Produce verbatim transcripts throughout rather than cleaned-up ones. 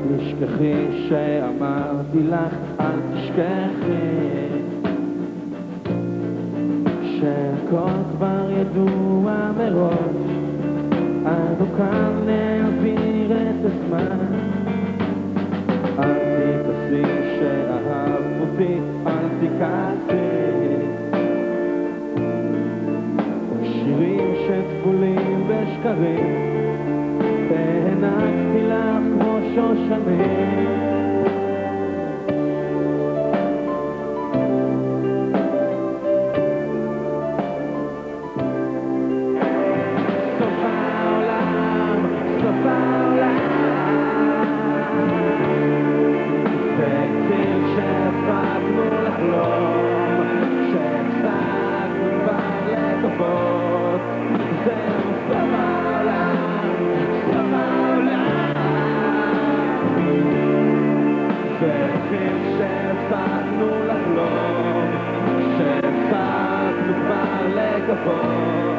תשכחי שאמרתי לך, אל תשכחי שהכל כבר ידוע מראש. אנו כאן להעביר את הזמן. אל תתעשי שאהבת אותי, אל תכעסי. שירים שטבולים בשקרים, והענקתי לך כמו שושנים. שהפסקנו לחלום, שהפסקנו כבר לקוות.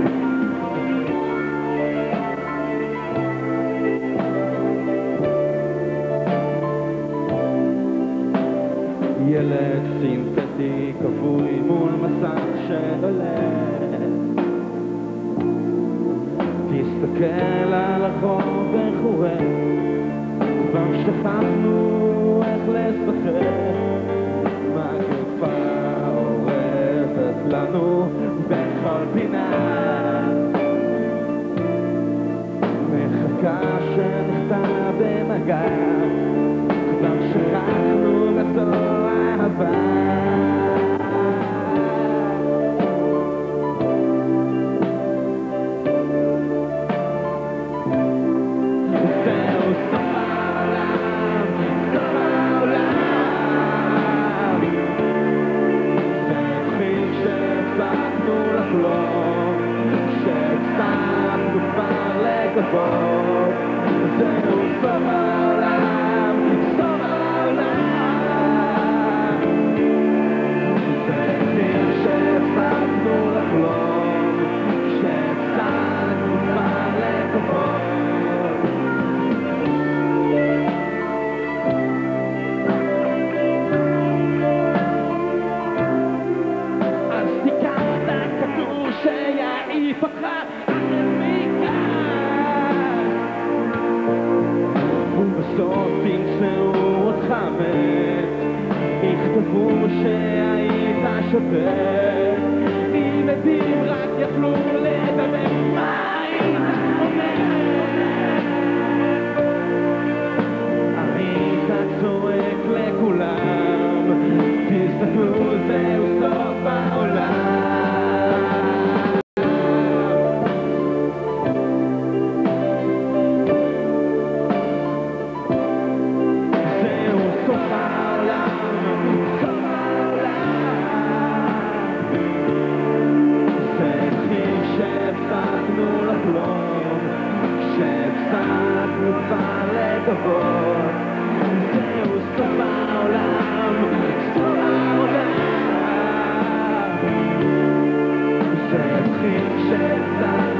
ילד סינתטי כבוי מול מסך שדולק. תסתכל על החור וחורק, כבר שכחנו איך לשחק. מגפה אורבת לנו בכל פינה, מחכה שנחתה במגע, כבר שכחנו לזו אהבה. זהו סוף העולם, סוף העולם. זה מחיר שהפסקנו לחלום, שהפסקנו כבר לקוות. אז תיקח את הכדור שיעיף אותך בסוף תמצאו אותך מת, יכתבו שהיית שופט. ילדים רק יכלו לדבר מה היית אומר. היית צועק לכולם, תסתכלו זהו סוף העולם. שהפסקנו כבר לקוות. זהו סוף העולם, סוף העולם. זה התחיל שהפסקנו